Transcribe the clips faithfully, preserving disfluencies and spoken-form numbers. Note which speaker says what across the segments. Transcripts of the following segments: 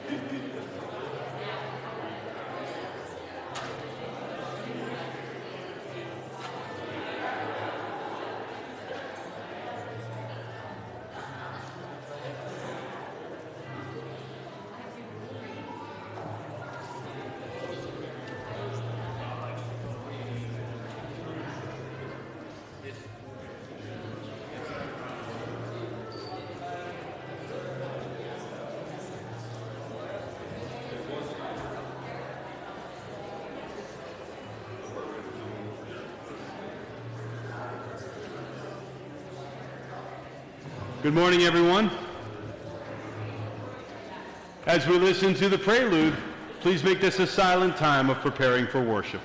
Speaker 1: Good morning, everyone. As we listen to the prelude, please make this a silent time of preparing for worship.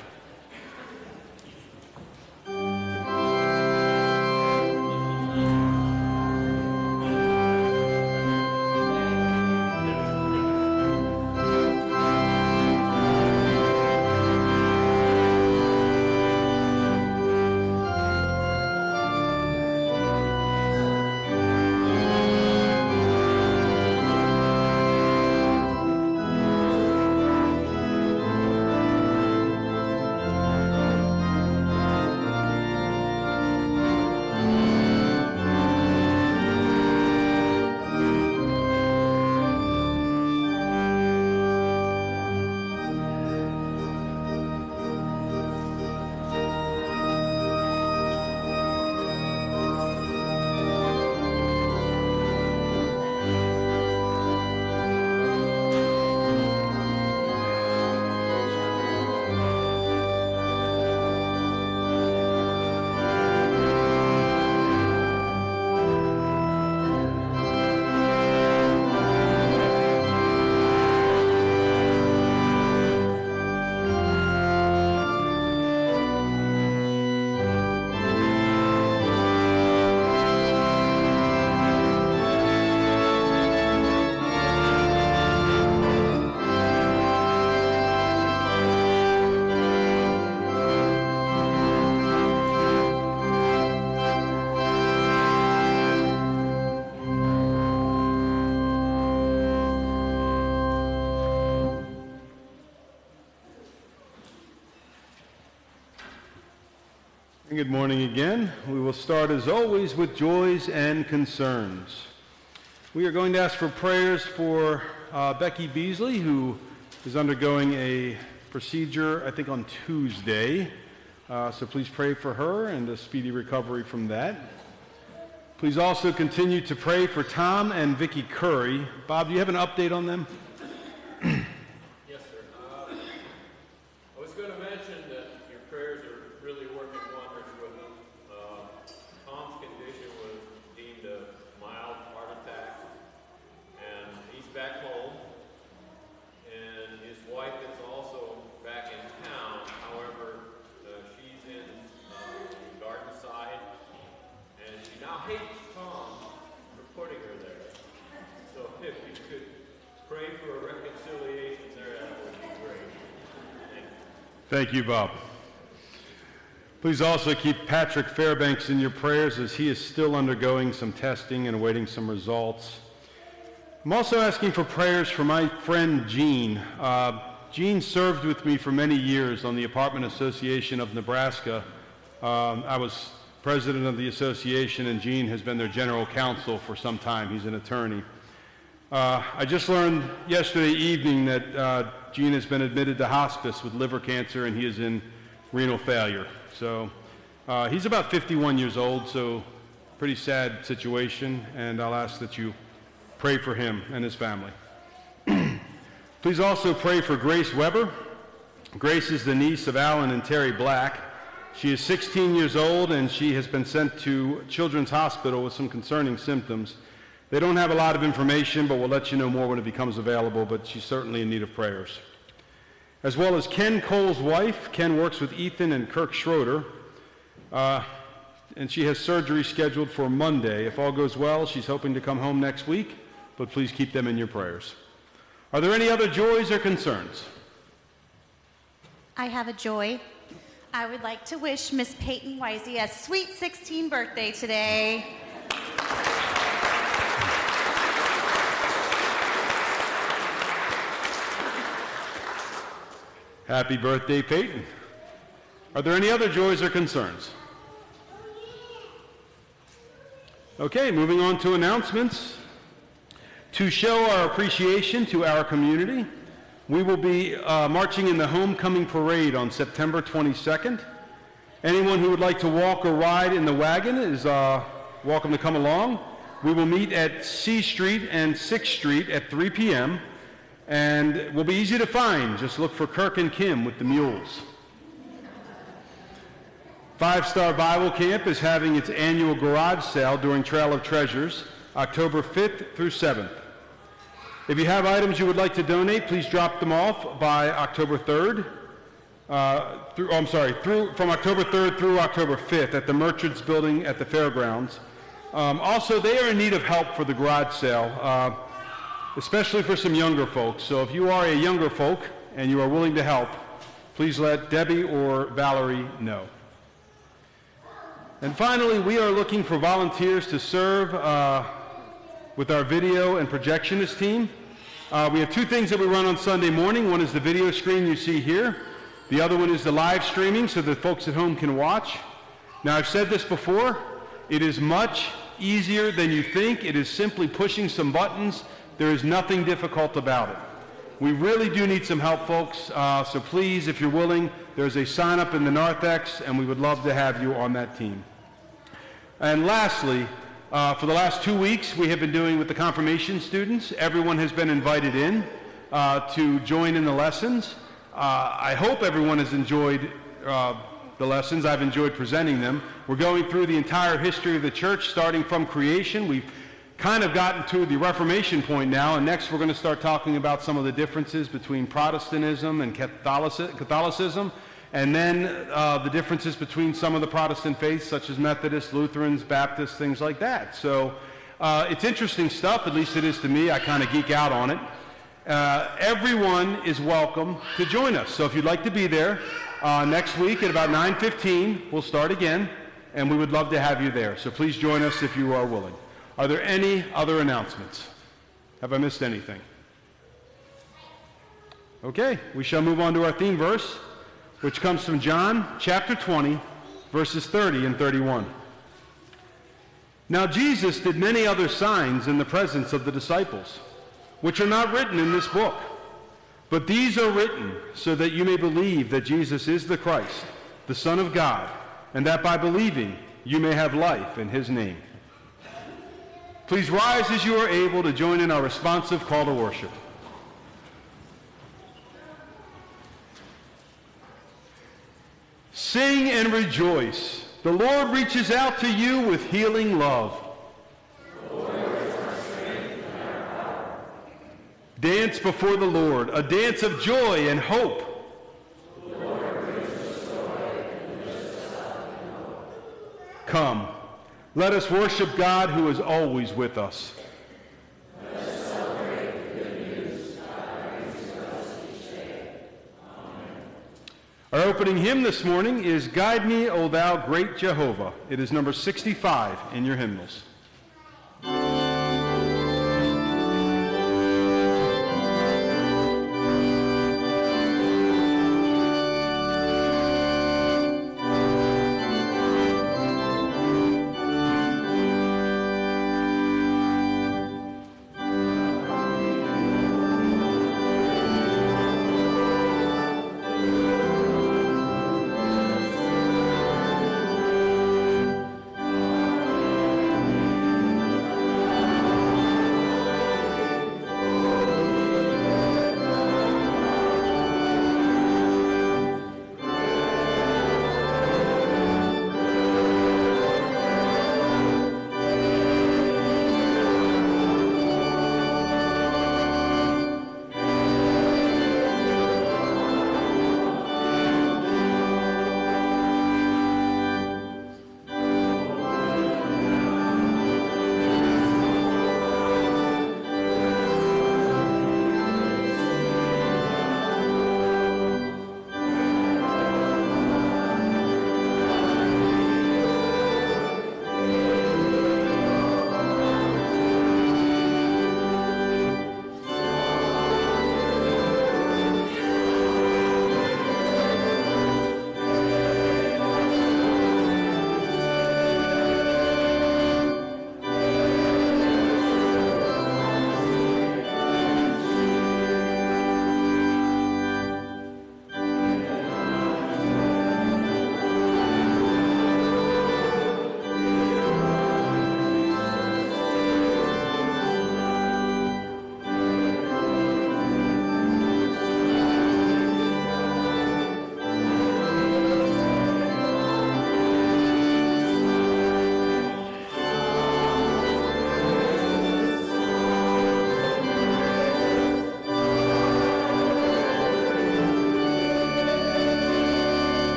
Speaker 1: Good morning again. We will start as always with joys and concerns. We are going to ask for prayers for uh, Becky Beasley, who is undergoing a procedure, I think, on Tuesday. Uh, so please pray for her and a speedy recovery from that. Please also continue to pray for Tom and Vicki Curry. Bob, do you have an update on them?
Speaker 2: Yes, sir. Uh, I was going to mention that your prayers are really working wonders with them. Uh, Tom's condition was deemed a mild heart attack, and he's back home. And his wife is also back in town. However, uh, she's in uh, Gardenside, and she now hates Tom for putting her there. So if you could pray for a reconciliation there, that would be great. Thank you.
Speaker 1: Thank you, Bob. Please also keep Patrick Fairbanks in your prayers as he is still undergoing some testing and awaiting some results. I'm also asking for prayers for my friend Gene. Uh, Gene served with me for many years on the Apartment Association of Nebraska. Um, I was president of the association, and Gene has been their general counsel for some time. He's an attorney. Uh, I just learned yesterday evening that uh, Gene has been admitted to hospice with liver cancer, and he is in renal failure. So uh, he's about fifty-one years old, so pretty sad situation, and I'll ask that you pray for him and his family. Please also pray for Grace Weber. Grace is the niece of Alan and Terry Black. She is sixteen years old, and she has been sent to Children's Hospital with some concerning symptoms. They don't have a lot of information, but we'll let you know more when it becomes available, but she's certainly in need of prayers. As well as Ken Cole's wife. Ken works with Ethan and Kirk Schroeder, uh, and she has surgery scheduled for Monday. If all goes well, she's hoping to come home next week, but please keep them in your prayers. Are there any other joys or concerns?
Speaker 3: I have a joy. I would like to wish Miss Peyton Wisey a sweet sixteenth birthday today.
Speaker 1: Happy birthday, Peyton. Are there any other joys or concerns? Okay, moving on to announcements. To show our appreciation to our community, we will be uh, marching in the Homecoming Parade on September twenty-second. Anyone who would like to walk or ride in the wagon is uh, welcome to come along. We will meet at C Street and sixth Street at three p.m. and it will be easy to find. Just look for Kirk and Kim with the mules. Five Star Bible Camp is having its annual garage sale during Trail of Treasures, October fifth through seventh. If you have items you would like to donate, please drop them off by October third. Uh, through, oh, I'm sorry, through, from October third through October fifth at the Merchants Building at the Fairgrounds. Um, also, they are in need of help for the garage sale, uh, especially for some younger folks. So if you are a younger folk and you are willing to help, please let Debbie or Valerie know. And finally, we are looking for volunteers to serve uh, with our video and projectionist team. Uh, we have two things that we run on Sunday morning. One is the video screen you see here. The other one is the live streaming so that folks at home can watch. Now, I've said this before. It is much easier than you think. It is simply pushing some buttons. There is nothing difficult about it. We really do need some help, folks. Uh, so please, if you're willing, there's a sign up in the narthex, and we would love to have you on that team. And lastly, uh, for the last two weeks, we have been doing with the confirmation students. Everyone has been invited in uh, to join in the lessons. Uh, I hope everyone has enjoyed uh, the lessons. I've enjoyed presenting them. We're going through the entire history of the church, starting from creation. We've kind of gotten to the Reformation point now, and next we're going to start talking about some of the differences between Protestantism and Catholicism, and then uh, the differences between some of the Protestant faiths, such as Methodists, Lutherans, Baptists, things like that. So uh, it's interesting stuff, at least it is to me. I kind of geek out on it. Uh, everyone is welcome to join us. So if you'd like to be there, uh, next week at about nine fifteen, we'll start again, and we would love to have you there. So please join us if you are willing. Are there any other announcements? Have I missed anything? Okay, we shall move on to our theme verse, which comes from John chapter twenty, verses thirty and thirty-one. Now Jesus did many other signs in the presence of the disciples, which are not written in this book. But these are written so that you may believe that Jesus is the Christ, the Son of God, and that by believing you may have life in his name. Please rise as you are able to join in our responsive call to worship. Sing and rejoice. The Lord reaches out to you with healing love. Dance before the Lord, a dance of joy and hope. The Lord brings us joy and lifts us up in hope. Come, let us worship God who is always with us. Let us celebrate the good news God brings to us each day. Amen. Our opening hymn this morning is Guide Me, O Thou Great Jehovah. It is number sixty-five in your hymnals.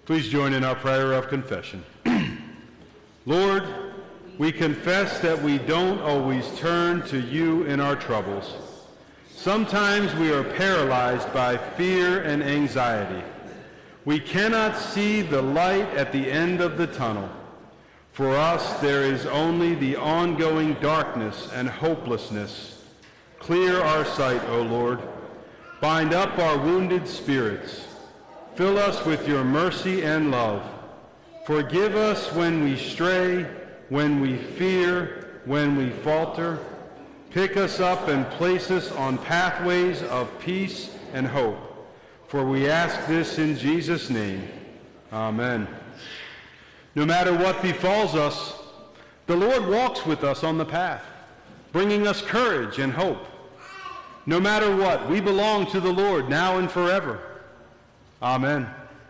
Speaker 1: Please join in our prayer of confession. Lord, we confess that we don't always turn to you in our troubles. Sometimes we are paralyzed by fear and anxiety. We cannot see the light at the end of the tunnel. For us, there is only the ongoing darkness and hopelessness. Clear our sight, O Lord. Bind up our wounded spirits. Fill us with your mercy and love. Forgive us when we stray, when we fear, when we falter. Pick us up and place us on pathways of peace and hope. For we ask this in Jesus' name. Amen. No matter what befalls us, the Lord walks with us on the path, bringing us courage and hope. No matter what, we belong to the Lord now and forever. Amen.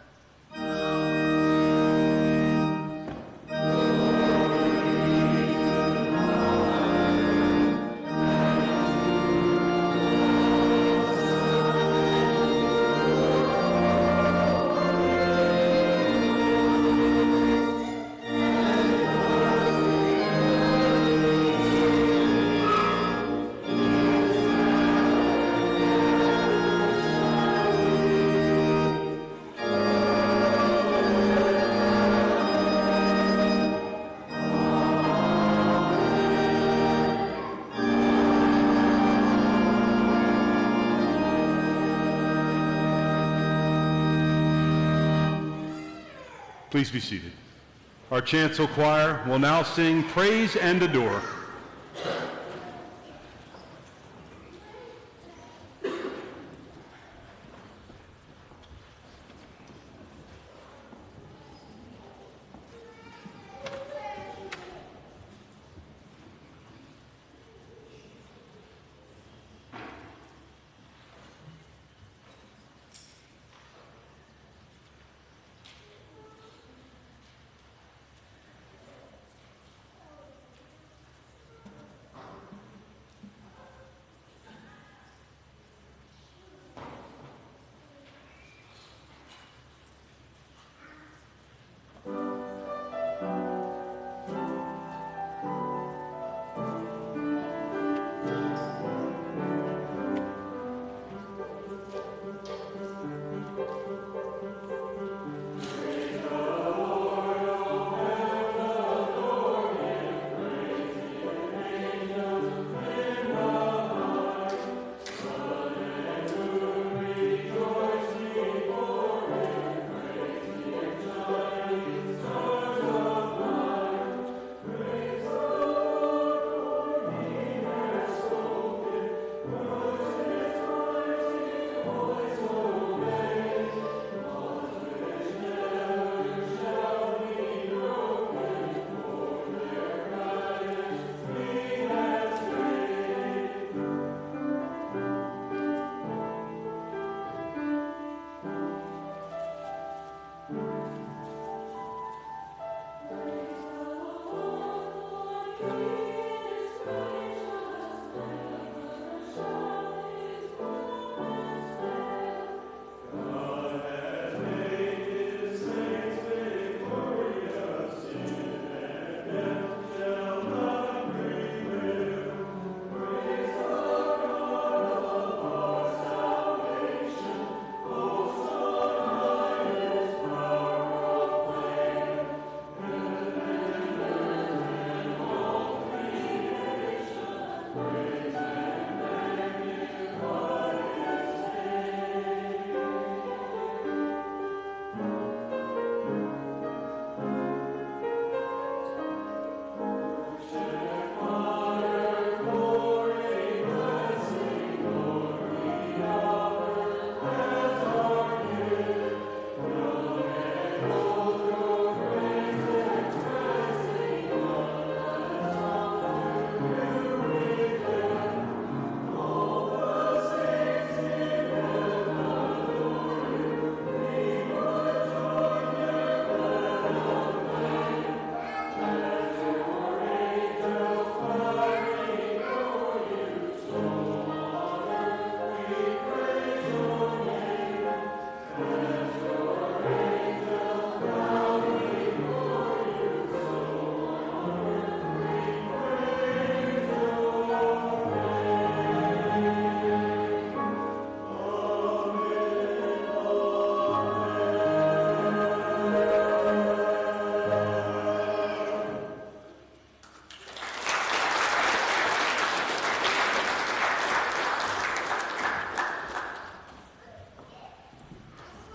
Speaker 1: Please be seated. Our chancel choir will now sing Praise and Adore.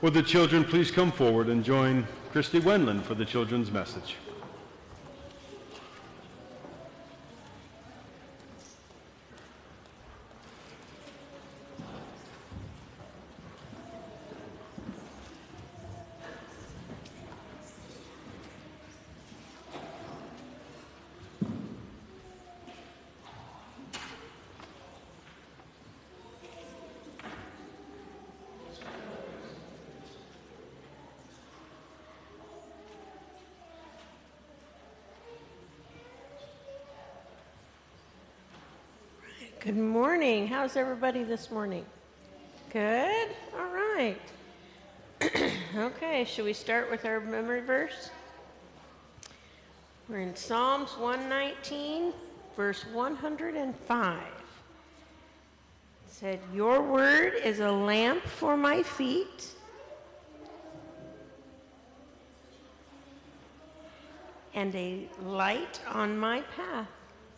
Speaker 1: Would the children please come forward and join Christy Wendland for the children's message?
Speaker 4: Good morning. How's everybody this morning? Good? All right. Okay, should we start with our memory verse? We're in Psalms one nineteen, verse one hundred five. It said, "Your word is a lamp for my feet and a light on my path."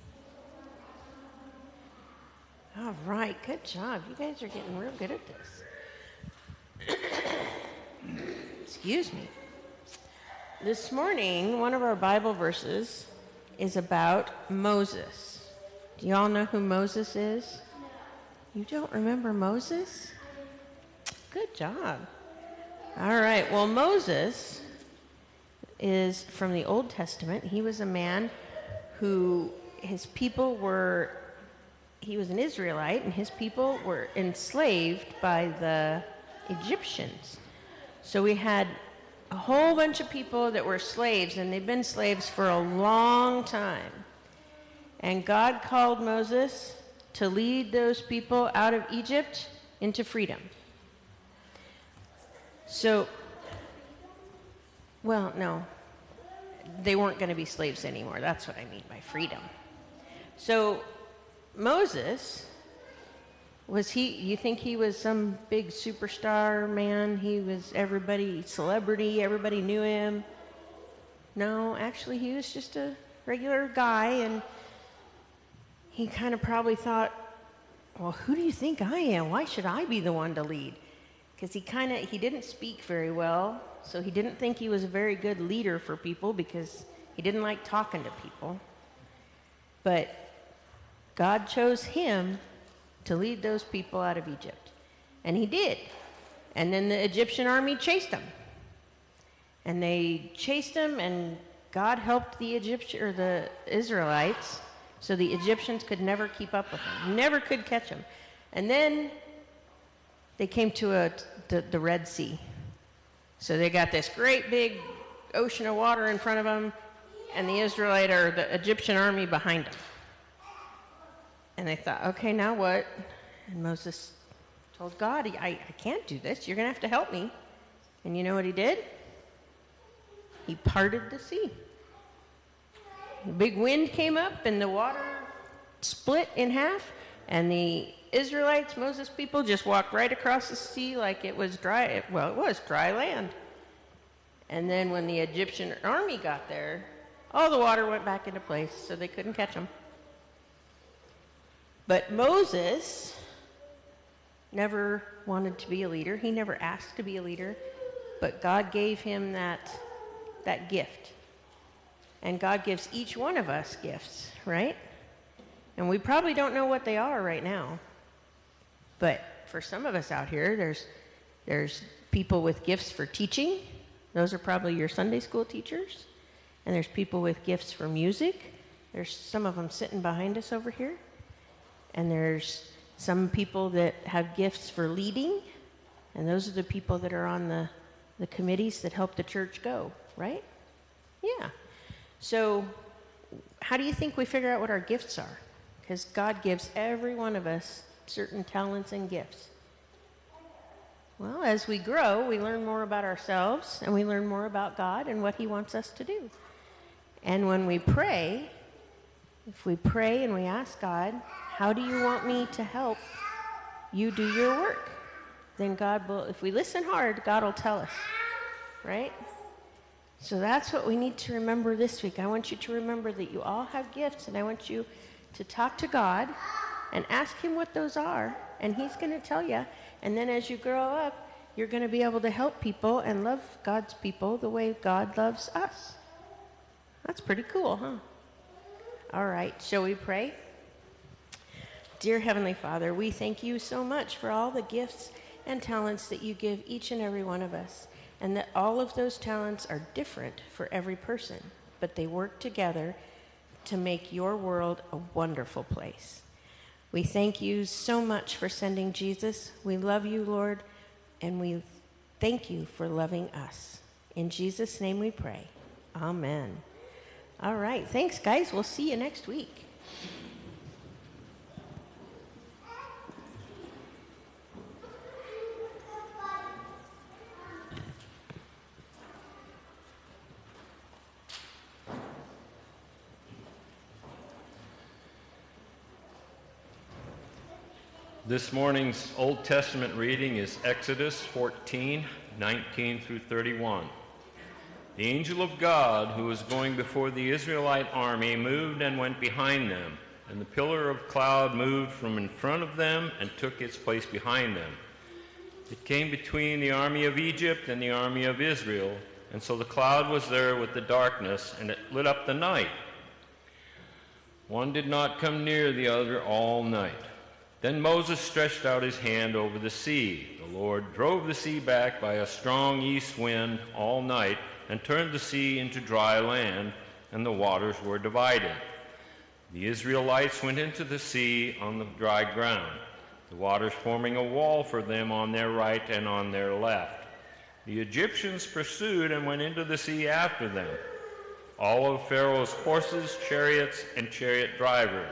Speaker 4: All right, good job. You guys are getting real good at this. Excuse me. This morning, one of our Bible verses is about Moses. Do you all know who Moses is? You don't remember Moses? Good job. All right, well, Moses is from the Old Testament. He was a man who, his people were He was an Israelite, and his people were enslaved by the Egyptians. So we had a whole bunch of people that were slaves, and they've been slaves for a long time. And God called Moses to lead those people out of Egypt into freedom. So, well, no, they weren't going to be slaves anymore. That's what I mean by freedom. So Moses, was he, you think he was some big superstar man? He was everybody, celebrity, everybody knew him? No, actually he was just a regular guy, and he kind of probably thought, well, who do you think I am? Why should I be the one to lead? Because he kind of, he didn't speak very well, so he didn't think he was a very good leader for people because he didn't like talking to people. But God chose him to lead those people out of Egypt. And he did. And then the Egyptian army chased him. And they chased him, and God helped the Egyptian or the Israelites, so the Egyptians could never keep up with him, never could catch him. And then they came to a, the, the Red Sea. So they got this great big ocean of water in front of them, and the Israelite or the Egyptian army behind them. And they thought, okay, now what? And Moses told God, I, I can't do this. You're going to have to help me. And you know what he did? He parted the sea. A big wind came up, and the water split in half, and the Israelites, Moses' people, just walked right across the sea like it was dry. Well, it was dry land. And then when the Egyptian army got there, all the water went back into place, so they couldn't catch them. But Moses never wanted to be a leader. He never asked to be a leader, but God gave him that, that gift. And God gives each one of us gifts, right? And we probably don't know what they are right now. But for some of us out here, there's, there's people with gifts for teaching. Those are probably your Sunday school teachers. And there's people with gifts for music. There's some of them sitting behind us over here. And there's some people that have gifts for leading, and those are the people that are on the, the committees that help the church go, right? Yeah. So how do you think we figure out what our gifts are? Because God gives every one of us certain talents and gifts. Well, as we grow, we learn more about ourselves, and we learn more about God and what he wants us to do. And when we pray, if we pray and we ask God, how do you want me to help you do your work? Then God will, if we listen hard, God will tell us, right? So that's what we need to remember this week. I want you to remember that you all have gifts, and I want you to talk to God and ask him what those are, and he's going to tell you. And then as you grow up, you're going to be able to help people and love God's people the way God loves us. That's pretty cool, huh? All right, shall we pray? Dear Heavenly Father, we thank you so much for all the gifts and talents that you give each and every one of us, and that all of those talents are different for every person, but they work together to make your world a wonderful place. We thank you so much for sending Jesus. We love you, Lord, and we thank you for loving us. In Jesus' name we pray. Amen. All right, thanks, guys. We'll see you next week.
Speaker 2: This morning's Old Testament reading is Exodus fourteen, nineteen through thirty-one. The angel of God, who was going before the Israelite army, moved and went behind them, and the pillar of cloud moved from in front of them and took its place behind them. It came between the army of Egypt and the army of Israel, and so the cloud was there with the darkness, and it lit up the night. One did not come near the other all night. Then Moses stretched out his hand over the sea. The Lord drove the sea back by a strong east wind all night and turned the sea into dry land, and the waters were divided. The Israelites went into the sea on the dry ground, the waters forming a wall for them on their right and on their left. The Egyptians pursued and went into the sea after them, all of Pharaoh's horses, chariots, and chariot drivers.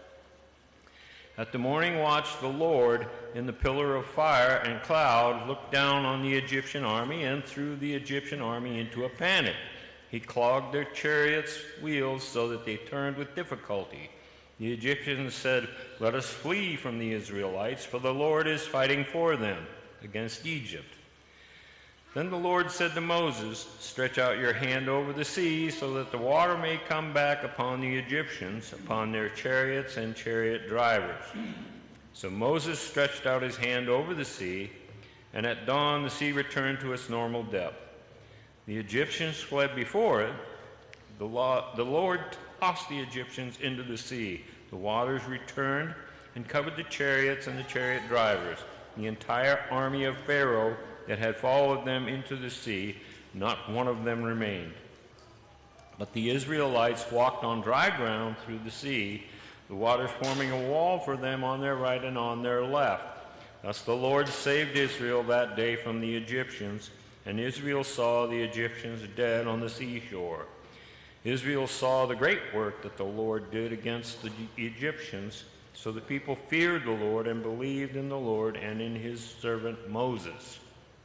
Speaker 2: At the morning watch, the Lord, in the pillar of fire and cloud, looked down on the Egyptian army and threw the Egyptian army into a panic. He clogged their chariots' wheels so that they turned with difficulty. The Egyptians said, "Let us flee from the Israelites, for the Lord is fighting for them against Egypt." Then the Lord said to Moses, "Stretch out your hand over the sea so that the water may come back upon the Egyptians, upon their chariots and chariot drivers." So Moses stretched out his hand over the sea, and at dawn the sea returned to its normal depth. The Egyptians fled before it. The, law, the Lord tossed the Egyptians into the sea. The waters returned and covered the chariots and the chariot drivers. The entire army of Pharaoh that had followed them into the sea, not one of them remained. But the Israelites walked on dry ground through the sea, the waters forming a wall for them on their right and on their left. Thus the Lord saved Israel that day from the Egyptians, and Israel saw the Egyptians dead on the seashore. Israel saw the great work that the Lord did against the Egyptians, so the people feared the Lord and believed in the Lord and in his servant Moses.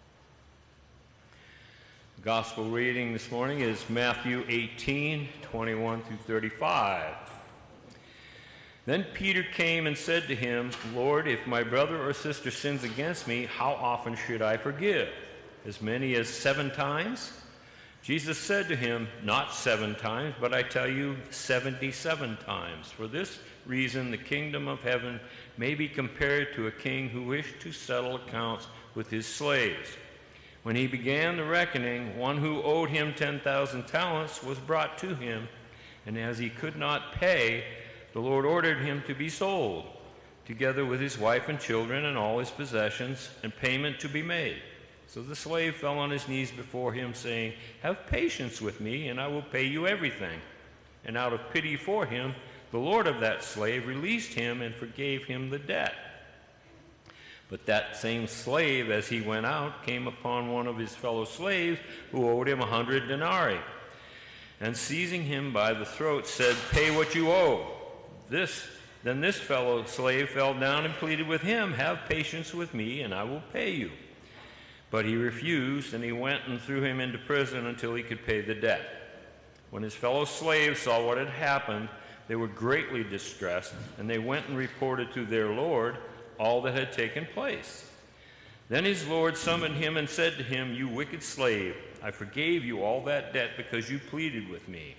Speaker 2: The gospel reading this morning is Matthew eighteen, twenty-one through thirty-five. Then Peter came and said to him, "Lord, if my brother or sister sins against me, how often should I forgive? As many as seven times?" Jesus said to him, "Not seven times, but I tell you, seventy-seven times. For this reason the kingdom of heaven may be compared to a king who wished to settle accounts with his slaves. When he began the reckoning, one who owed him ten thousand talents was brought to him, and as he could not pay, the Lord ordered him to be sold, together with his wife and children and all his possessions, and payment to be made. So the slave fell on his knees before him, saying, 'Have patience with me, and I will pay you everything.' And out of pity for him, the Lord of that slave released him and forgave him the debt. But that same slave, as he went out, came upon one of his fellow slaves who owed him a hundred denarii, and seizing him by the throat, said, 'Pay what you owe.' This, then this fellow slave fell down and pleaded with him, 'Have patience with me, and I will pay you.' But he refused, and he went and threw him into prison until he could pay the debt. When his fellow slaves saw what had happened, they were greatly distressed, and they went and reported to their lord all that had taken place. Then his lord summoned him and said to him, 'You wicked slave, I forgave you all that debt because you pleaded with me.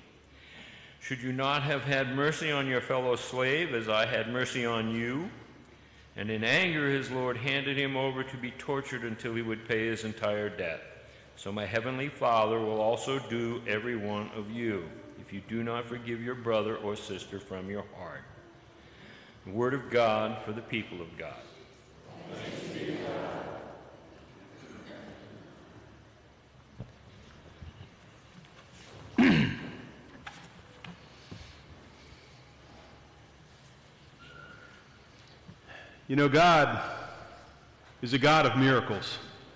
Speaker 2: Should you not have had mercy on your fellow slave as I had mercy on you?'
Speaker 5: And in anger his Lord handed him over to be tortured until he would pay his entire debt. So my heavenly Father will also do every one of you, if you do not forgive your brother or sister from your heart. The word of God for the people of God. Thanks be to God.
Speaker 1: You know, God is a God of miracles.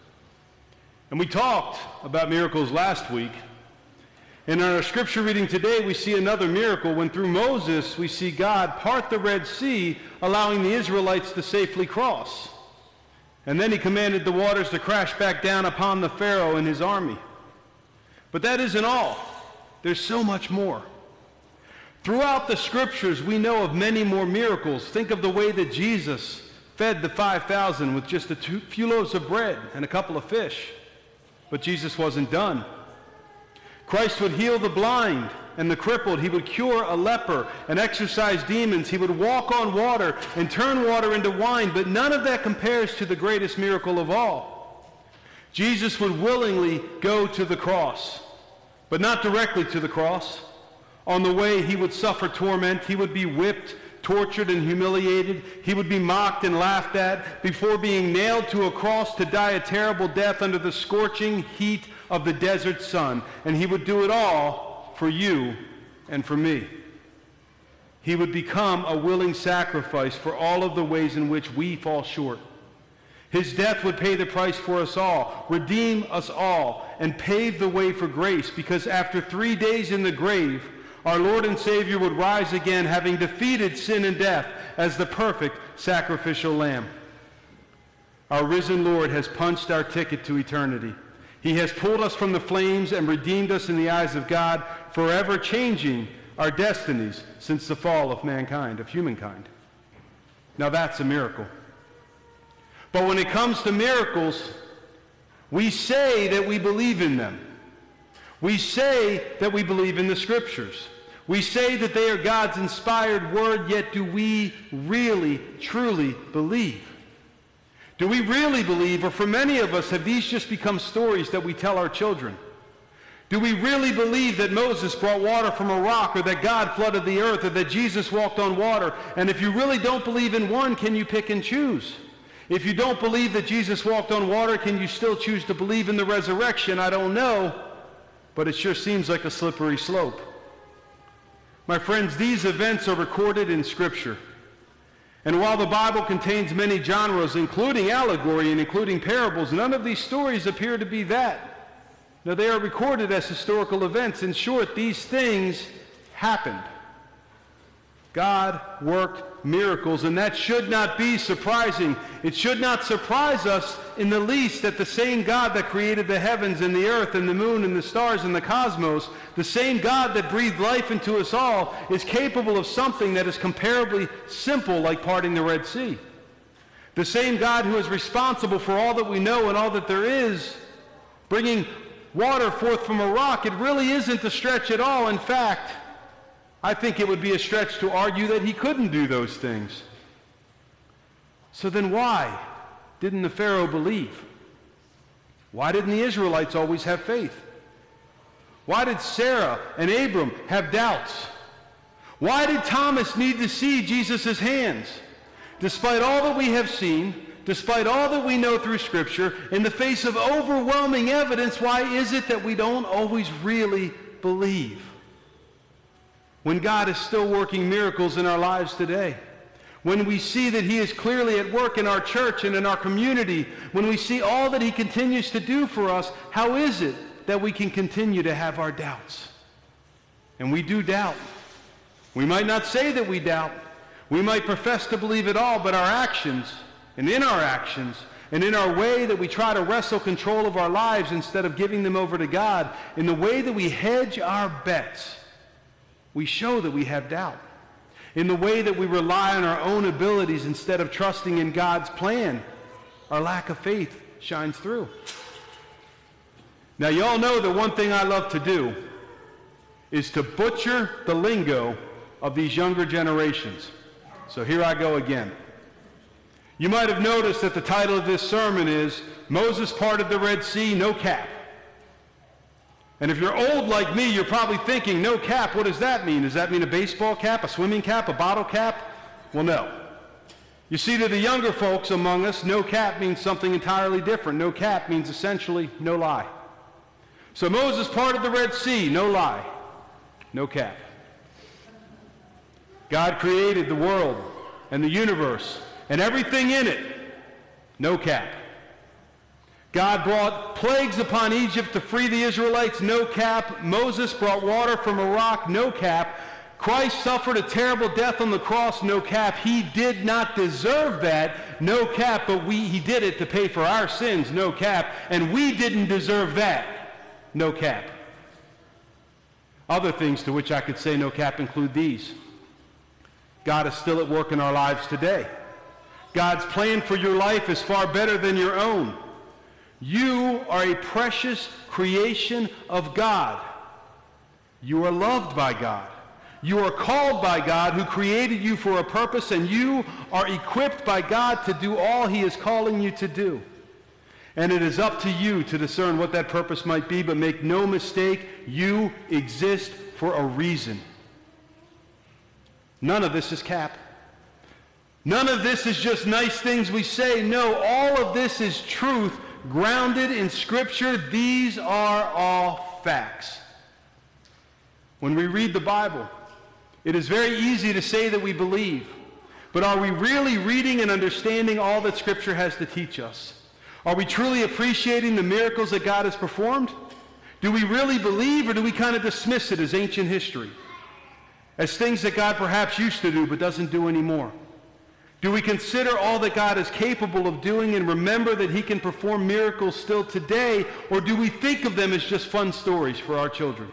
Speaker 1: And we talked about miracles last week. And in our scripture reading today, we see another miracle when through Moses we see God part the Red Sea, allowing the Israelites to safely cross. And then he commanded the waters to crash back down upon the Pharaoh and his army. But that isn't all. There's so much more. Throughout the scriptures, we know of many more miracles. Think of the way that Jesus fed the five thousand with just a two, few loaves of bread and a couple of fish. But Jesus wasn't done. Christ would heal the blind and the crippled. He would cure a leper and exorcise demons. He would walk on water and turn water into wine. But none of that compares to the greatest miracle of all. Jesus would willingly go to the cross, but not directly to the cross. On the way, he would suffer torment. He would be whipped, tortured, and humiliated. He would be mocked and laughed at before being nailed to a cross to die a terrible death under the scorching heat of the desert sun. And he would do it all for you and for me. He would become a willing sacrifice for all of the ways in which we fall short. His death would pay the price for us all, redeem us all, and pave the way for grace, because after three days in the grave, our Lord and Savior would rise again, having defeated sin and death as the perfect sacrificial lamb. Our risen Lord has punched our ticket to eternity. He has pulled us from the flames and redeemed us in the eyes of God, forever changing our destinies since the fall of mankind, of humankind. Now that's a miracle. But when it comes to miracles, we say that we believe in them. We say that we believe in the scriptures. We say that they are God's inspired word, yet do we really, truly believe? Do we really believe, or for many of us, have these just become stories that we tell our children? Do we really believe that Moses brought water from a rock, or that God flooded the earth, or that Jesus walked on water? And if you really don't believe in one, can you pick and choose? If you don't believe that Jesus walked on water, can you still choose to believe in the resurrection? I don't know, but it sure seems like a slippery slope. My friends, these events are recorded in Scripture. And while the Bible contains many genres, including allegory and including parables, none of these stories appear to be that. Now, they are recorded as historical events. In short, these things happened. God worked miracles, and that should not be surprising. It should not surprise us in the least that the same God that created the heavens and the earth and the moon and the stars and the cosmos, the same God that breathed life into us all, is capable of something that is comparably simple, like parting the Red Sea. The same God who is responsible for all that we know and all that there is, bringing water forth from a rock, it really isn't a stretch at all. In fact, I think it would be a stretch to argue that he couldn't do those things. So then why didn't the Pharaoh believe? Why didn't the Israelites always have faith? Why did Sarah and Abram have doubts? Why did Thomas need to see Jesus' hands? Despite all that we have seen, despite all that we know through Scripture, in the face of overwhelming evidence, why is it that we don't always really believe? When God is still working miracles in our lives today, when we see that he is clearly at work in our church and in our community, when we see all that he continues to do for us, how is it that we can continue to have our doubts? And we do doubt. We might not say that we doubt. We might profess to believe it all, but our actions, and in our actions, and in our way that we try to wrestle control of our lives instead of giving them over to God, in the way that we hedge our bets, we show that we have doubt. In the way that we rely on our own abilities instead of trusting in God's plan, our lack of faith shines through. Now, you all know that one thing I love to do is to butcher the lingo of these younger generations. So here I go again. You might have noticed that the title of this sermon is Moses Parted the Red Sea, No Cap. And if you're old like me, you're probably thinking, no cap, what does that mean? Does that mean a baseball cap, a swimming cap, a bottle cap? Well, no. You see, to the younger folks among us, no cap means something entirely different. No cap means essentially no lie. So Moses parted the Red Sea, no lie, no cap. God created the world and the universe and everything in it, no cap. God brought plagues upon Egypt to free the Israelites, no cap. Moses brought water from a rock, no cap. Christ suffered a terrible death on the cross, no cap. He did not deserve that, no cap, but we, he did it to pay for our sins, no cap. And we didn't deserve that, no cap. Other things to which I could say no cap include these. God is still at work in our lives today. God's plan for your life is far better than your own. You are a precious creation of God. You are loved by God. You are called by God, who created you for a purpose, and you are equipped by God to do all he is calling you to do. And it is up to you to discern what that purpose might be, but make no mistake, you exist for a reason. None of this is cap. None of this is just nice things we say. No, all of this is truth grounded in Scripture. These are all facts. When we read the Bible, it is very easy to say that we believe, but are we really reading and understanding all that Scripture has to teach us? Are we truly appreciating the miracles that God has performed? Do we really believe, or do we kind of dismiss it as ancient history, as things that God perhaps used to do but doesn't do anymore? Do we consider all that God is capable of doing and remember that he can perform miracles still today, or do we think of them as just fun stories for our children?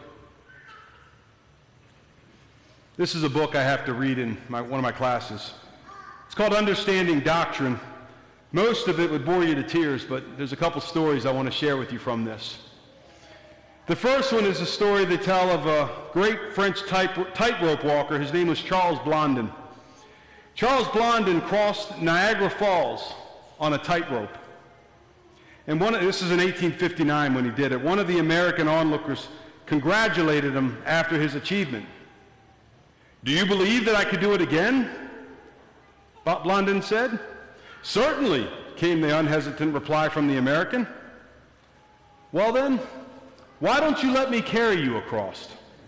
Speaker 1: This is a book I have to read in my, one of my classes. It's called Understanding Doctrine. Most of it would bore you to tears, but there's a couple stories I want to share with you from this. The first one is a story they tell of a great French tight, tightrope walker. His name was Charles Blondin. Charles Blondin crossed Niagara Falls on a tightrope. And one, this is in eighteen fifty-nine when he did it. One of the American onlookers congratulated him after his achievement. "Do you believe that I could do it again?" Blondin said. "Certainly," came the unhesitant reply from the American. "Well then, why don't you let me carry you across?"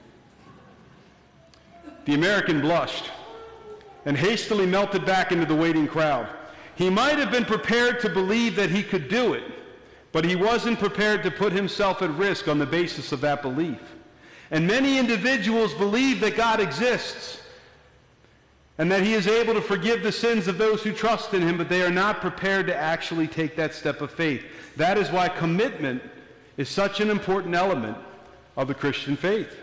Speaker 1: The American blushed and hastily melted back into the waiting crowd. He might have been prepared to believe that he could do it, but he wasn't prepared to put himself at risk on the basis of that belief. And many individuals believe that God exists and that he is able to forgive the sins of those who trust in him, but they are not prepared to actually take that step of faith. That is why commitment is such an important element of the Christian faith.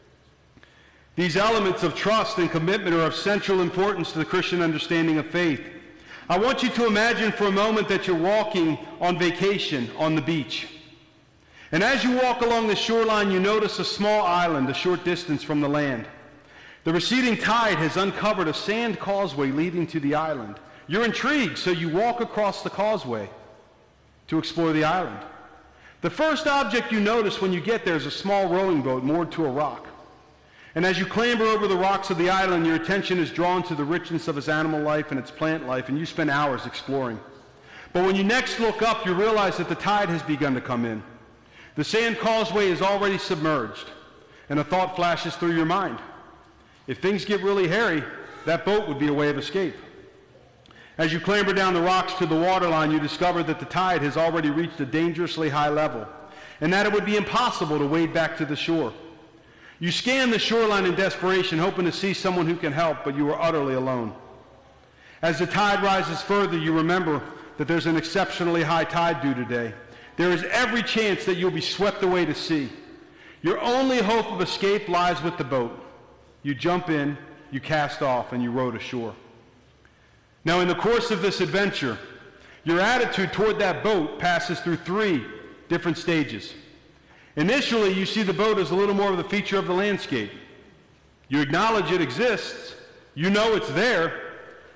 Speaker 1: These elements of trust and commitment are of central importance to the Christian understanding of faith. I want you to imagine for a moment that you're walking on vacation on the beach. And as you walk along the shoreline, you notice a small island a short distance from the land. The receding tide has uncovered a sand causeway leading to the island. You're intrigued, so you walk across the causeway to explore the island. The first object you notice when you get there is a small rowing boat moored to a rock. And as you clamber over the rocks of the island, your attention is drawn to the richness of its animal life and its plant life, and you spend hours exploring. But when you next look up, you realize that the tide has begun to come in. The sand causeway is already submerged, and a thought flashes through your mind. If things get really hairy, that boat would be a way of escape. As you clamber down the rocks to the waterline, you discover that the tide has already reached a dangerously high level, and that it would be impossible to wade back to the shore. You scan the shoreline in desperation, hoping to see someone who can help, but you are utterly alone. As the tide rises further, you remember that there's an exceptionally high tide due today. There is every chance that you'll be swept away to sea. Your only hope of escape lies with the boat. You jump in, you cast off, and you row to shore. Now, in the course of this adventure, your attitude toward that boat passes through three different stages. Initially, you see the boat as a little more of the feature of the landscape. You acknowledge it exists, you know it's there,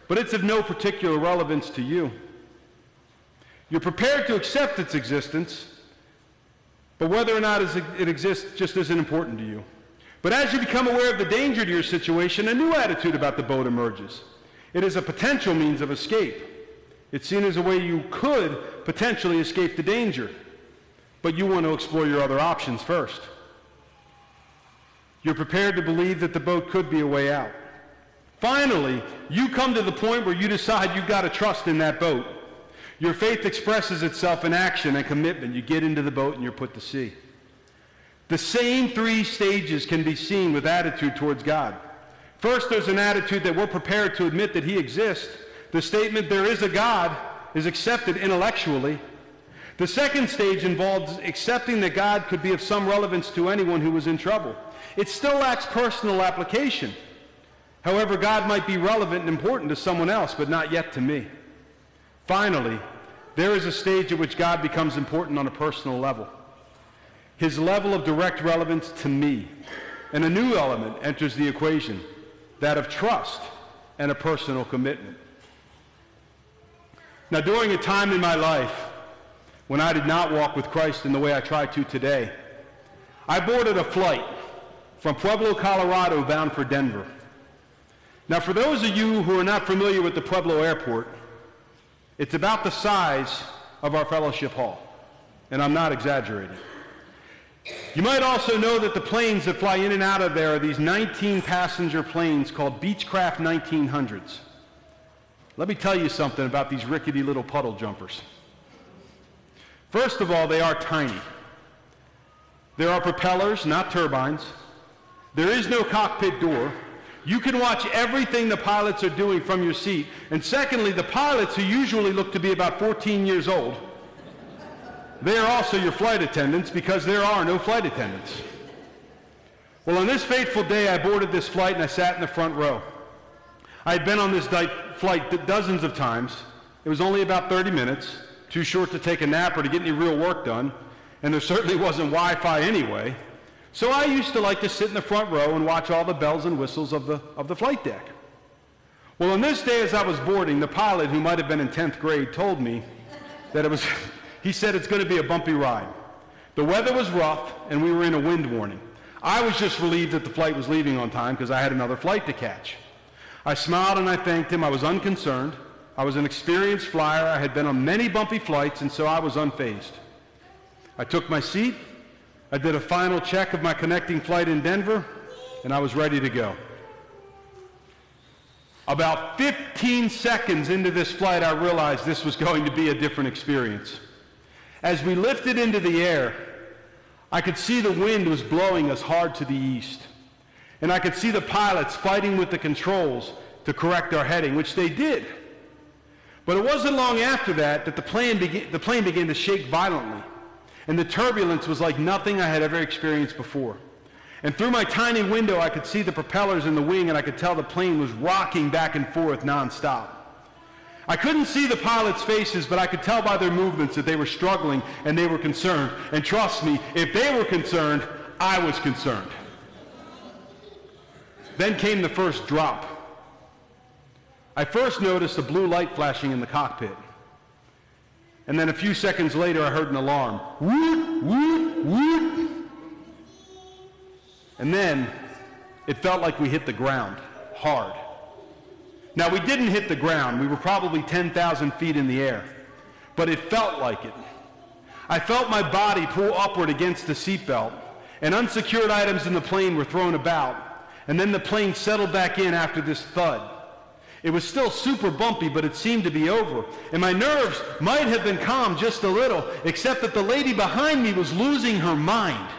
Speaker 1: but it's of no particular relevance to you. You're prepared to accept its existence, but whether or not it exists just isn't important to you. But as you become aware of the danger to your situation, a new attitude about the boat emerges. It is a potential means of escape. It's seen as a way you could potentially escape the danger, but you want to explore your other options first. You're prepared to believe that the boat could be a way out. Finally, you come to the point where you decide you've got to trust in that boat. Your faith expresses itself in action and commitment. You get into the boat and you're put to sea. The same three stages can be seen with attitude towards God. First, there's an attitude that we're prepared to admit that he exists. The statement, there is a God, is accepted intellectually. The second stage involves accepting that God could be of some relevance to anyone who was in trouble. It still lacks personal application. However, God might be relevant and important to someone else, but not yet to me. Finally, there is a stage at which God becomes important on a personal level. His level of direct relevance to me. And a new element enters the equation, that of trust and a personal commitment. Now, during a time in my life when I did not walk with Christ in the way I try to today, I boarded a flight from Pueblo, Colorado, bound for Denver. Now, for those of you who are not familiar with the Pueblo airport, it's about the size of our fellowship hall, and I'm not exaggerating. You might also know that the planes that fly in and out of there are these nineteen passenger planes called Beechcraft nineteen hundreds. Let me tell you something about these rickety little puddle jumpers. First of all, they are tiny. There are propellers, not turbines. There is no cockpit door. You can watch everything the pilots are doing from your seat. And secondly, the pilots, who usually look to be about fourteen years old, they are also your flight attendants because there are no flight attendants. Well, on this fateful day, I boarded this flight and I sat in the front row. I had been on this di- flight dozens of times. It was only about thirty minutes, too short to take a nap or to get any real work done, and there certainly wasn't Wi-Fi anyway. So I used to like to sit in the front row and watch all the bells and whistles of the, of the flight deck. Well, on this day as I was boarding, the pilot, who might have been in tenth grade, told me that it was, he said it's going to be a bumpy ride. The weather was rough and we were in a wind warning. I was just relieved that the flight was leaving on time because I had another flight to catch. I smiled and I thanked him. I was unconcerned. I was an experienced flyer. I had been on many bumpy flights, and so I was unfazed. I took my seat. I did a final check of my connecting flight in Denver, and I was ready to go. About fifteen seconds into this flight, I realized this was going to be a different experience. As we lifted into the air, I could see the wind was blowing us hard to the east. And I could see the pilots fighting with the controls to correct our heading, which they did. But it wasn't long after that that the plane, began, the plane began to shake violently. And the turbulence was like nothing I had ever experienced before. And through my tiny window, I could see the propellers in the wing, and I could tell the plane was rocking back and forth nonstop. I couldn't see the pilots' faces, but I could tell by their movements that they were struggling and they were concerned. And trust me, if they were concerned, I was concerned. Then came the first drop. I first noticed a blue light flashing in the cockpit. And then a few seconds later, I heard an alarm. Woot, woot, woot. And then it felt like we hit the ground hard. Now, we didn't hit the ground. We were probably ten thousand feet in the air. But it felt like it. I felt my body pull upward against the seatbelt, and unsecured items in the plane were thrown about. And then the plane settled back in after this thud. It was still super bumpy, but it seemed to be over. And my nerves might have been calm just a little, except that the lady behind me was losing her mind.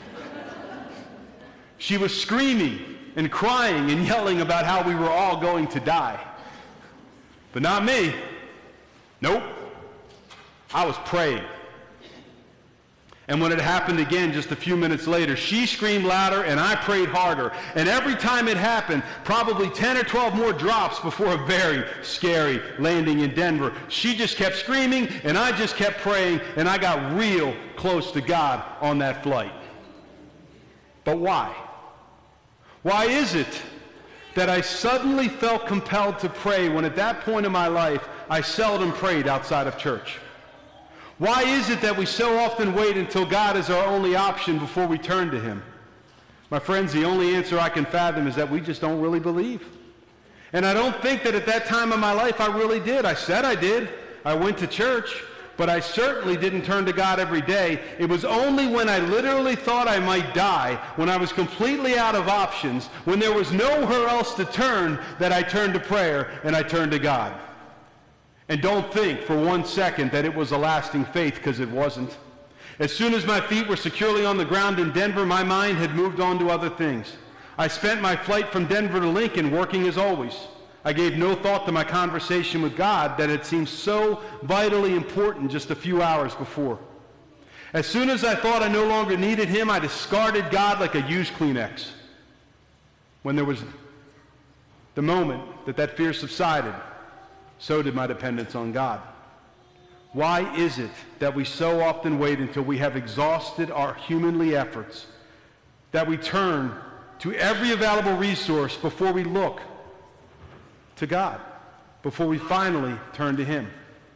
Speaker 1: She was screaming and crying and yelling about how we were all going to die. But not me. Nope. I was praying. And when it happened again just a few minutes later, she screamed louder and I prayed harder. And every time it happened, probably ten or twelve more drops before a very scary landing in Denver. She just kept screaming and I just kept praying, and I got real close to God on that flight. But why? Why is it that I suddenly felt compelled to pray when at that point in my life I seldom prayed outside of church? Why is it that we so often wait until God is our only option before we turn to him? My friends, the only answer I can fathom is that we just don't really believe. And I don't think that at that time in my life I really did. I said I did. I went to church, but I certainly didn't turn to God every day. It was only when I literally thought I might die, when I was completely out of options, when there was nowhere else to turn, that I turned to prayer and I turned to God. And don't think for one second that it was a lasting faith, because it wasn't. As soon as my feet were securely on the ground in Denver, my mind had moved on to other things. I spent my flight from Denver to Lincoln working as always. I gave no thought to my conversation with God that had seemed so vitally important just a few hours before. As soon as I thought I no longer needed him, I discarded God like a used Kleenex. When there was the moment that that fear subsided, so did my dependence on God. Why is it that we so often wait until we have exhausted our humanly efforts, that we turn to every available resource before we look to God, before we finally turn to him?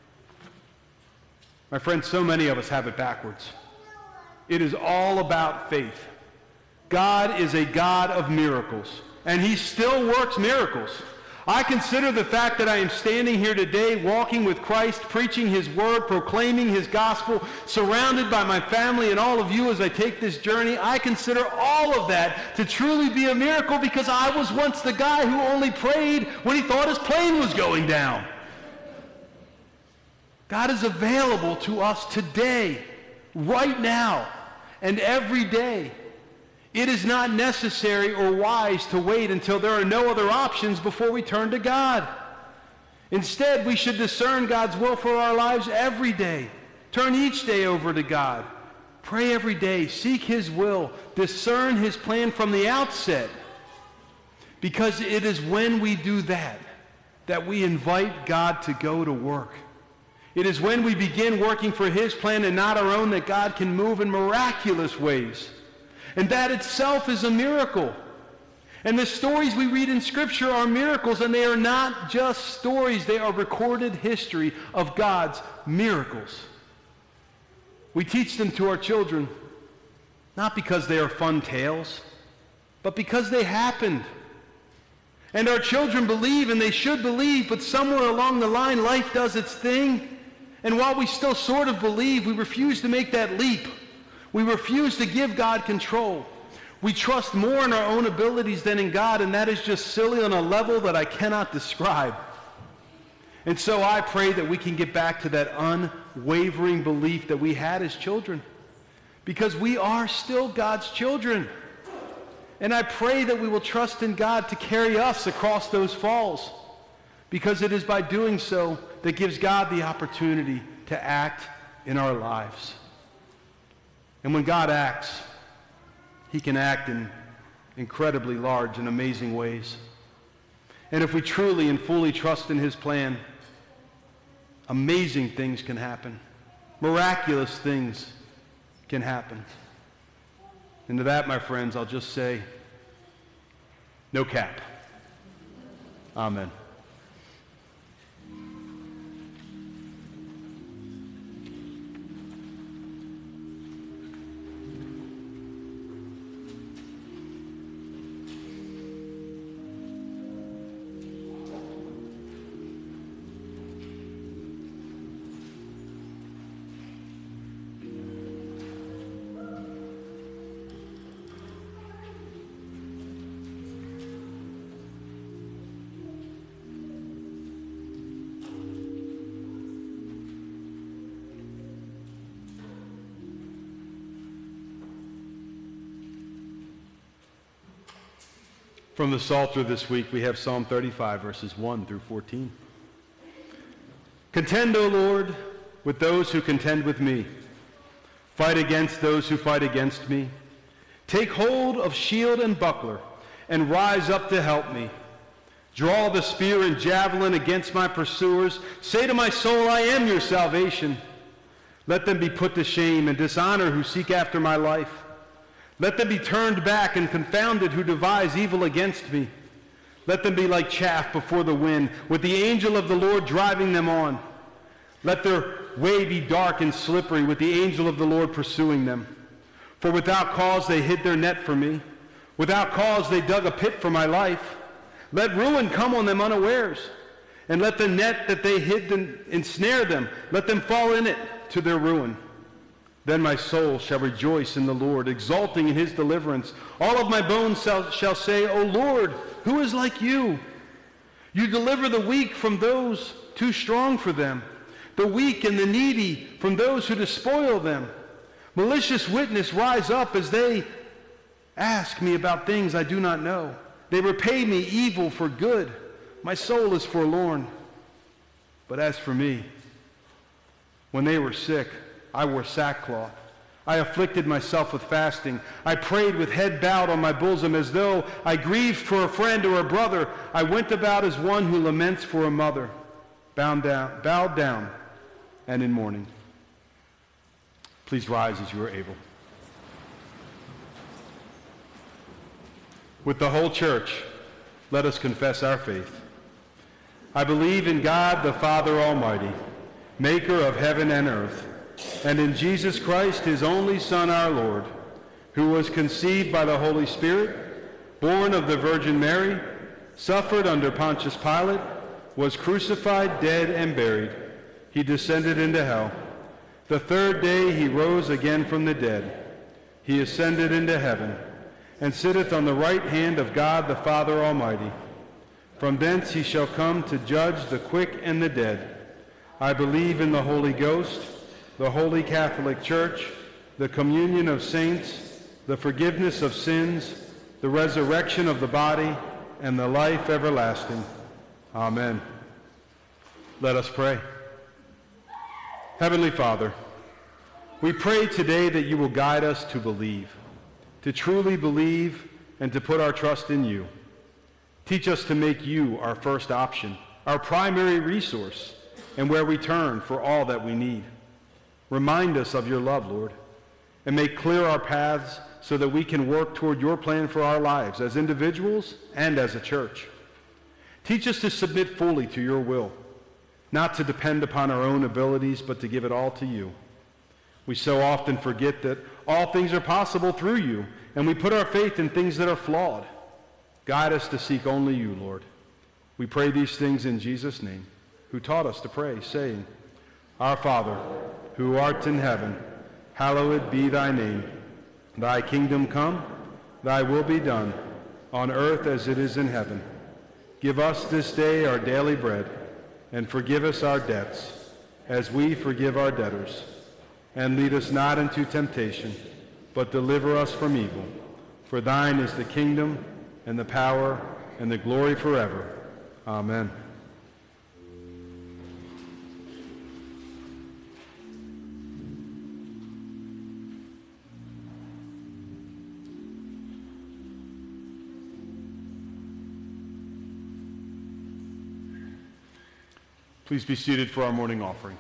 Speaker 1: My friends, so many of us have it backwards. It is all about faith. God is a God of miracles, and he still works miracles. I consider the fact that I am standing here today, walking with Christ, preaching his word, proclaiming his gospel, surrounded by my family and all of you as I take this journey. I consider all of that to truly be a miracle, because I was once the guy who only prayed when he thought his plane was going down. God is available to us today, right now, and every day. It is not necessary or wise to wait until there are no other options before we turn to God. Instead, we should discern God's will for our lives every day. Turn each day over to God. Pray every day. Seek his will. Discern his plan from the outset. Because it is when we do that that we invite God to go to work. It is when we begin working for his plan and not our own that God can move in miraculous ways. And that itself is a miracle. And the stories we read in Scripture are miracles, and they are not just stories. They are recorded history of God's miracles. We teach them to our children, not because they are fun tales, but because they happened. And our children believe, and they should believe, but somewhere along the line, life does its thing. And while we still sort of believe, we refuse to make that leap. We refuse to give God control. We trust more in our own abilities than in God, and that is just silly on a level that I cannot describe. And so I pray that we can get back to that unwavering belief that we had as children, because we are still God's children. And I pray that we will trust in God to carry us across those falls, because it is by doing so that gives God the opportunity to act in our lives. And when God acts, he can act in incredibly large and amazing ways. And if we truly and fully trust in his plan, amazing things can happen. Miraculous things can happen. And to that, my friends, I'll just say, no cap. Amen. From the Psalter this week, we have Psalm thirty-five, verses one through fourteen. Contend, O Lord, with those who contend with me. Fight against those who fight against me. Take hold of shield and buckler, and rise up to help me. Draw the spear and javelin against my pursuers. Say to my soul, I am your salvation. Let them be put to shame and dishonor who seek after my life. Let them be turned back and confounded who devise evil against me. Let them be like chaff before the wind, with the angel of the Lord driving them on. Let their way be dark and slippery, with the angel of the Lord pursuing them. For without cause they hid their net for me. Without cause they dug a pit for my life. Let ruin come on them unawares, and let the net that they hid ensnare them. Let them fall in it to their ruin. Then my soul shall rejoice in the Lord, exulting in his deliverance. All of my bones shall, shall say, O Lord, who is like you? You deliver the weak from those too strong for them, the weak and the needy from those who despoil them. Malicious witness rise up as they ask me about things I do not know. They repay me evil for good. My soul is forlorn. But as for me, when they were sick, I wore sackcloth. I afflicted myself with fasting. I prayed with head bowed on my bosom, as though I grieved for a friend or a brother. I went about as one who laments for a mother, bound down, bowed down and in mourning. Please rise as you are able. With the whole church, let us confess our faith. I believe in God, the Father Almighty, maker of heaven and earth, and in Jesus Christ, his only Son, our Lord, who was conceived by the Holy Spirit, born of the Virgin Mary, suffered under Pontius Pilate, was crucified, dead, and buried. He descended into hell. The third day he rose again from the dead. He ascended into heaven, and sitteth on the right hand of God the Father Almighty. From thence he shall come to judge the quick and the dead. I believe in the Holy Ghost, the Holy Catholic Church, the communion of saints, the forgiveness of sins, the resurrection of the body, and the life everlasting. Amen. Let us pray. Heavenly Father, we pray today that you will guide us to believe, to truly believe, and to put our trust in you. Teach us to make you our first option, our primary resource, and where we turn for all that we need. Remind us of your love, Lord, and make clear our paths so that we can work toward your plan for our lives as individuals and as a church. Teach us to submit fully to your will, not to depend upon our own abilities, but to give it all to you. We so often forget that all things are possible through you, and we put our faith in things that are flawed. Guide us to seek only you, Lord. We pray these things in Jesus' name, who taught us to pray, saying, Our Father, who art in heaven, hallowed be thy name. Thy kingdom come, thy will be done, on earth as it is in heaven. Give us this day our daily bread, and forgive us our debts, as we forgive our debtors. And lead us not into temptation, but deliver us from evil. For thine is the kingdom, and the power, and the glory forever. Amen. Please be seated for our morning offering.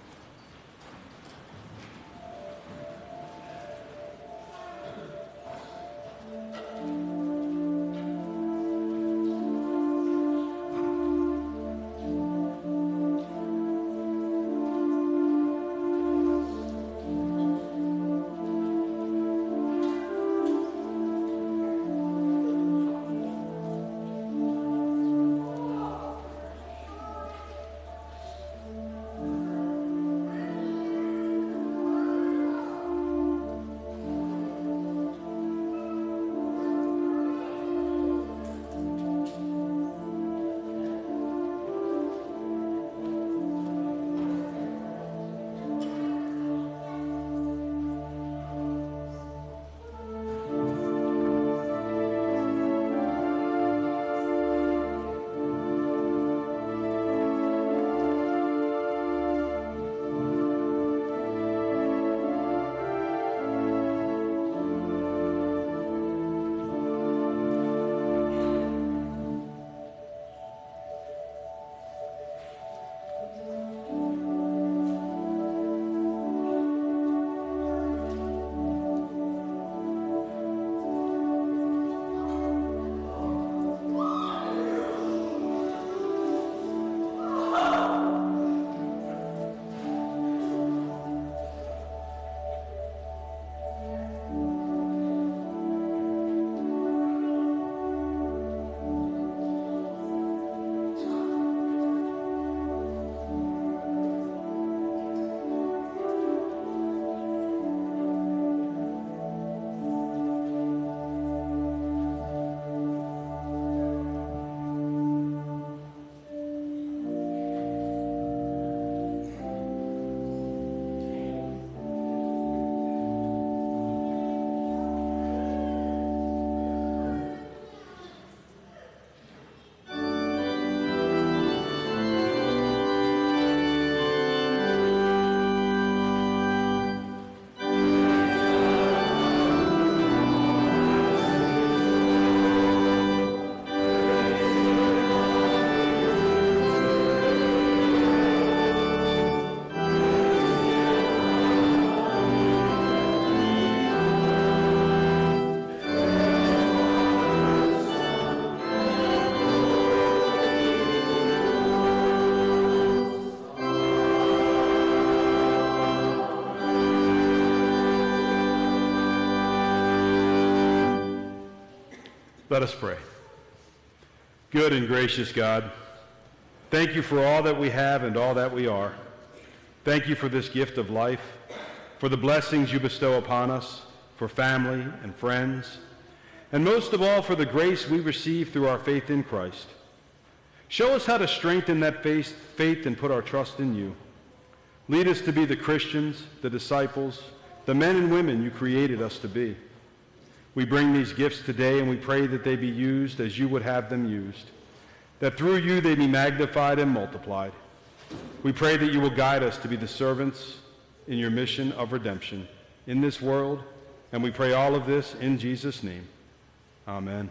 Speaker 1: Let us pray. Good and gracious God, thank you for all that we have and all that we are. Thank you for this gift of life, for the blessings you bestow upon us, for family and friends, and most of all for the grace we receive through our faith in Christ. Show us how to strengthen that faith, faith and put our trust in you. Lead us to be the Christians, the disciples, the men and women you created us to be. We bring these gifts today and we pray that they be used as you would have them used, that through you they be magnified and multiplied. We pray that you will guide us to be the servants in your mission of redemption in this world, and we pray all of this in Jesus' name. Amen.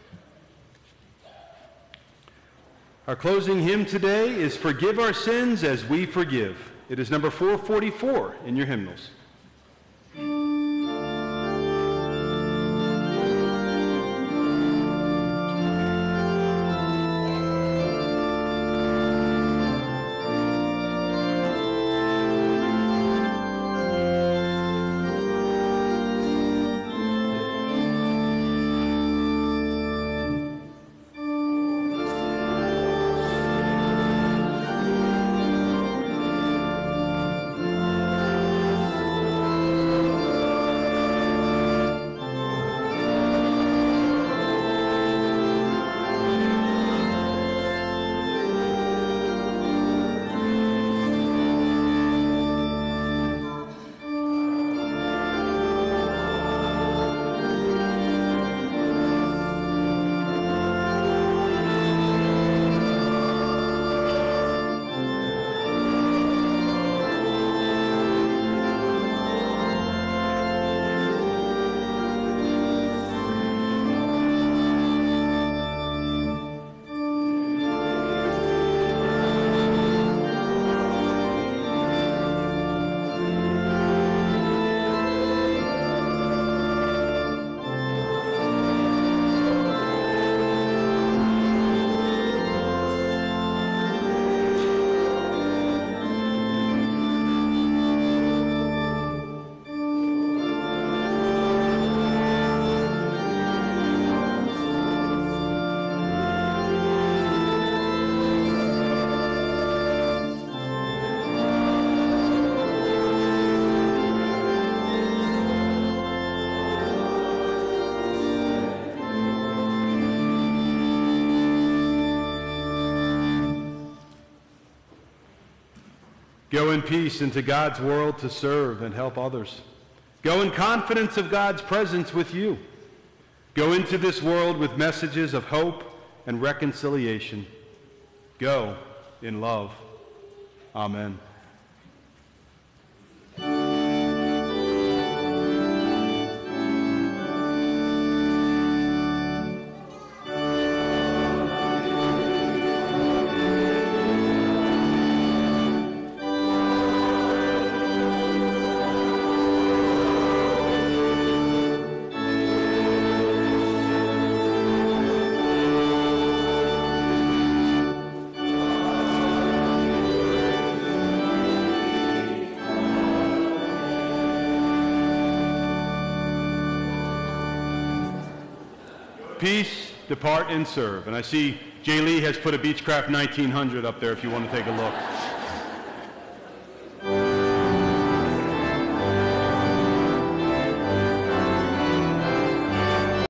Speaker 1: Our closing hymn today is Forgive Our Sins as We Forgive. It is number four forty-four in your hymnals. Go in peace into God's world to serve and help others. Go in confidence of God's presence with you. Go into this world with messages of hope and reconciliation. Go in love. Amen. Peace, depart, and serve. And I see Jay Lee has put a Beechcraft nineteen hundred up there if you want to take a look.